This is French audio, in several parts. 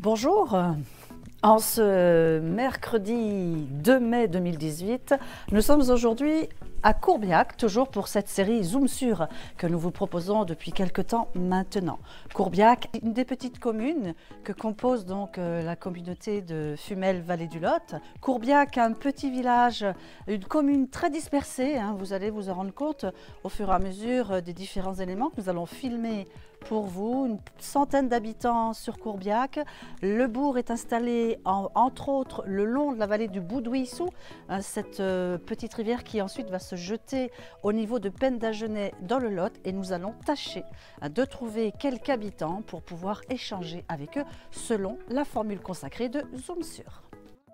Bonjour, en ce mercredi 2 mai 2018, nous sommes aujourd'hui à Courbiac, toujours pour cette série Zoom sur que nous vous proposons depuis quelque temps maintenant. Courbiac, une des petites communes que compose donc la communauté de Fumel-Vallée du Lot. Courbiac, un petit village, une commune très dispersée, vous allez vous en rendre compte au fur et à mesure des différents éléments que nous allons filmer pour vous. Une centaine d'habitants sur Courbiac. Le bourg est installé entre autres le long de la vallée du Boudouissou, cette petite rivière qui ensuite va se jeter au niveau de Pendagenais dans le Lot, et nous allons tâcher de trouver quelques habitants pour pouvoir échanger avec eux selon la formule consacrée de Zoom sur.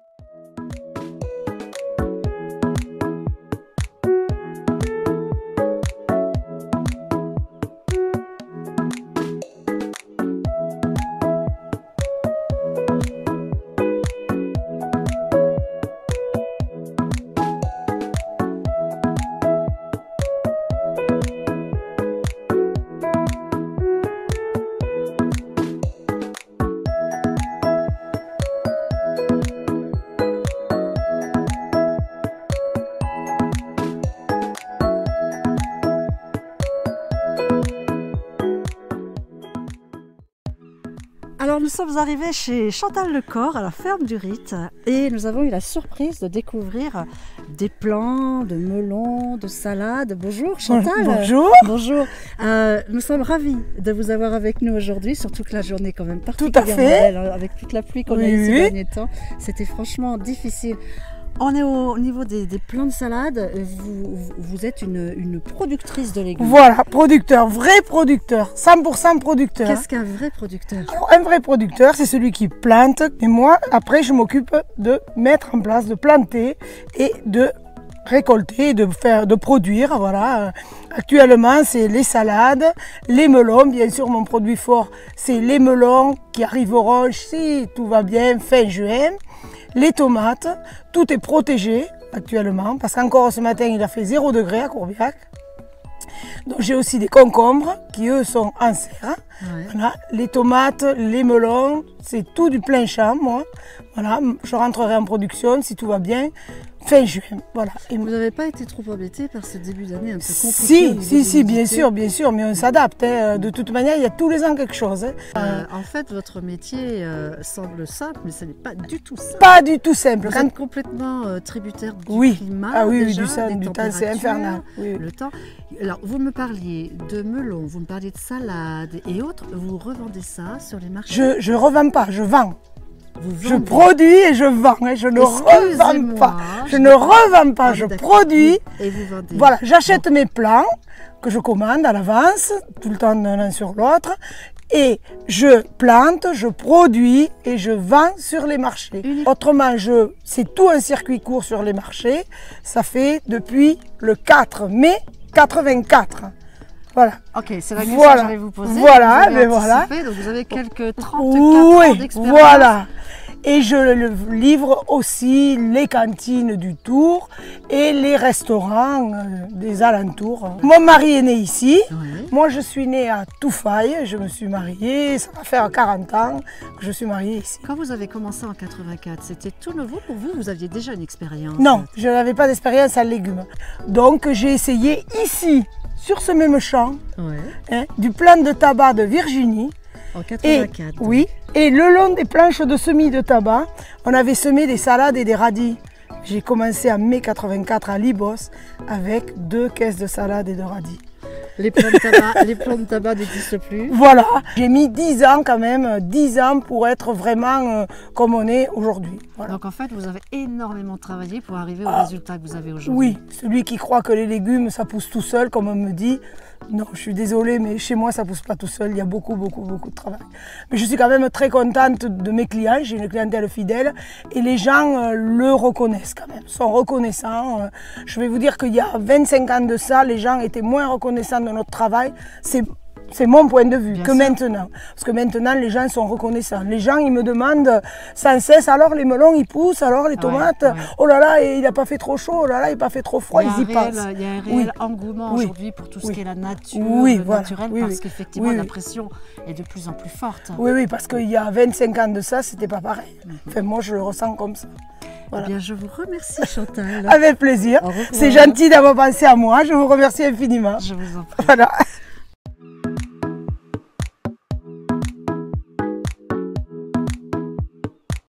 Alors nous sommes arrivés chez Chantal Lecor à la ferme du Rite et nous avons eu la surprise de découvrir des plants de melons, de salades. Bonjour Chantal. Bonjour. Bonjour. Nous sommes ravis de vous avoir avec nous aujourd'hui, surtout que la journée est quand même Tout à particulièrement fait. belle, avec toute la pluie qu'on a eu ces derniers temps. C'était franchement difficile. On est au niveau des plants de salade. Vous êtes une productrice de légumes. Voilà, producteur, vrai producteur, 100% producteur. Qu'est-ce qu'un vrai producteur? Alors, un vrai producteur, c'est celui qui plante. Et moi, après, je m'occupe de mettre en place, de planter et de récolter, de produire. Voilà. Actuellement, c'est les salades, les melons. Bien sûr, mon produit fort, c'est les melons qui arriveront, si tout va bien, fin juin. Les tomates, tout est protégé actuellement, parce qu'encore ce matin, il a fait 0 degré à Courbiac. Donc j'ai aussi des concombres qui, eux, sont en serre. Ouais. Voilà. Les tomates, les melons, c'est tout du plein champ, moi. Voilà. Je rentrerai en production, si tout va bien, fin juin. Voilà. Et vous n'avez pas été trop embêté par ce début d'année un peu compliqué? Si, bien sûr, mais on s'adapte. De toute manière, il y a tous les ans quelque chose. En fait, votre métier semble simple, mais ce n'est pas du tout simple. Pas du tout simple. Vous êtes complètement tributaire du climat. Ah oui, déjà, du temps, c'est infernal. Oui. Le temps. Alors, vous me parliez de melons, vous me parliez de salades et autres. Vous revendez ça sur les marchés? Je ne revends pas, je vends. Je produis et je vends, je ne revends pas. Je ne revends pas, je produis. Et vous vendez. Voilà, j'achète mes plants que je commande à l'avance, tout le temps l'un sur l'autre. Et je plante, je produis et je vends sur les marchés. Autrement, c'est tout un circuit court sur les marchés. Ça fait depuis le 4 mai 84. Voilà. Ok, c'est la question que j'allais vous poser. Voilà, mais voilà. Donc vous avez quelques 34 ans d'expérience. Voilà. Et je livre aussi les cantines du Tour et les restaurants des alentours. Mon mari est né ici. Oui. Moi, je suis née à Toufaille. Je me suis mariée. Ça va faire 40 ans que je suis mariée ici. Quand vous avez commencé en 84, c'était tout nouveau pour vous? Vous aviez déjà une expérience? Non, je n'avais pas d'expérience en légumes. Donc, j'ai essayé ici, sur ce même champ, du plant de tabac de Virginie. En 84. Oui, et le long des planches de semis de tabac, on avait semé des salades et des radis. J'ai commencé en mai 84 à Libos avec 2 caisses de salades et de radis. Les plants de tabac n'existent plus. Voilà, j'ai mis 10 ans quand même, 10 ans pour être vraiment comme on est aujourd'hui. Voilà. Donc en fait, vous avez énormément travaillé pour arriver au résultat que vous avez aujourd'hui. Oui, celui qui croit que les légumes, ça pousse tout seul, comme on me dit. Non, je suis désolée, mais chez moi, ça ne pousse pas tout seul. Il y a beaucoup de travail. Mais je suis quand même très contente de mes clients. J'ai une clientèle fidèle et les gens le reconnaissent quand même, sont reconnaissants. Je vais vous dire qu'il y a 25 ans de ça, les gens étaient moins reconnaissants de notre travail. C'est C'est mon point de vue, Bien que sûr. maintenant. Parce que maintenant, les gens sont reconnaissants. Les gens, ils me demandent sans cesse, alors les melons, ils poussent, alors les tomates, ouais. oh là là, et il n'a pas fait trop chaud, oh là là, il n'a pas fait trop froid, ils y pensent. Il y a un réel Oui. engouement Oui. aujourd'hui pour tout ce Oui. qui est la nature, Oui, le voilà. naturel, Oui, parce oui. qu'effectivement, Oui, la oui. pression est de plus en plus forte. Oui, oui, parce qu'il y a 25 ans de ça, c'était pas pareil. Enfin, moi, je le ressens comme ça. Voilà. Eh bien, je vous remercie, Chantal. Avec plaisir. Au revoir. C'est gentil d'avoir pensé à moi. Je vous remercie infiniment. Je vous en prie. Voilà.